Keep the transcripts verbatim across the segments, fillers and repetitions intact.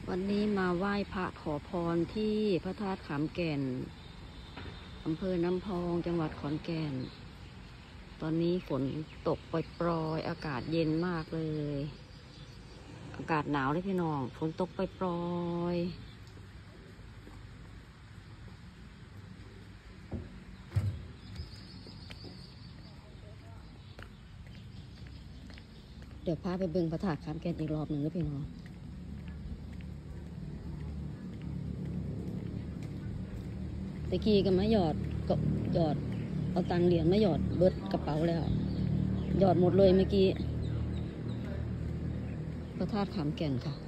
วันนี้มาไหว้พระขอพรที่พระธาตุขามแก่นอำเภอน้ำพองจังหวัดขอนแก่นตอนนี้ฝนตกปรอยๆอากาศเย็นมากเลยอากาศหนาวเลยพี่น้องฝนตกปรอยๆเดี๋ยวพาไปเบิ่งพระธาตุขามแก่นอีกรอบหนึ่งนะพี่น้องตะกี้ก็มาหยอดก็หยอดเอาตังเหรียญมาหยอดเบิดกระเป๋าแล้วหยอดหมดเลยเมื่อกี้พระธาตุขามแก่นค่ะ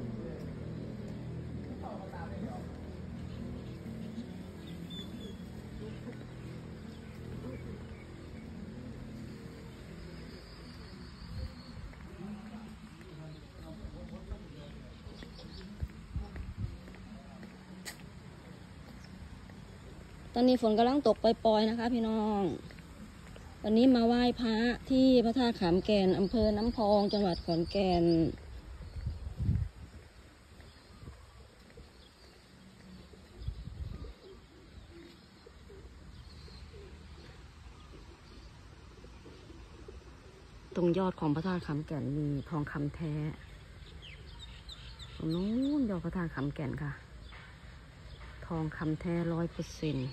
ตอนนี้ฝนกำลังตกปล่อยๆนะคะพี่น้องวันนี้มาไหว้พระที่พระธาตุขามแก่นอำเภอน้ำพองจังหวัดขอนแก่นตรงยอดของพระธาตุขามแก่นมีทองคำแท้ตรงนู้นยอดพระธาตุขามแก่นค่ะทองคำแท้ร้อยเปอร์เซ็นต์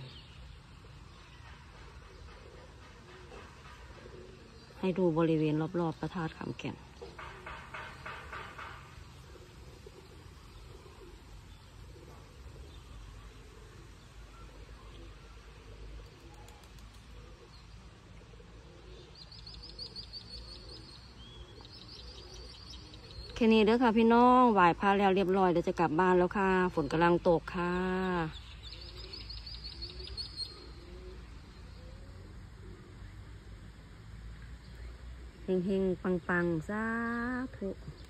ให้ดูบริเวณรอบๆพระธาตุขามแก่นแค่นี้เด้อค่ะพี่น้องไหว้พระแล้วเรียบร้อยเดี๋ยวจะกลับบ้านแล้วค่ะฝนกำลังตกค่ะเฮงๆปังๆสาธุ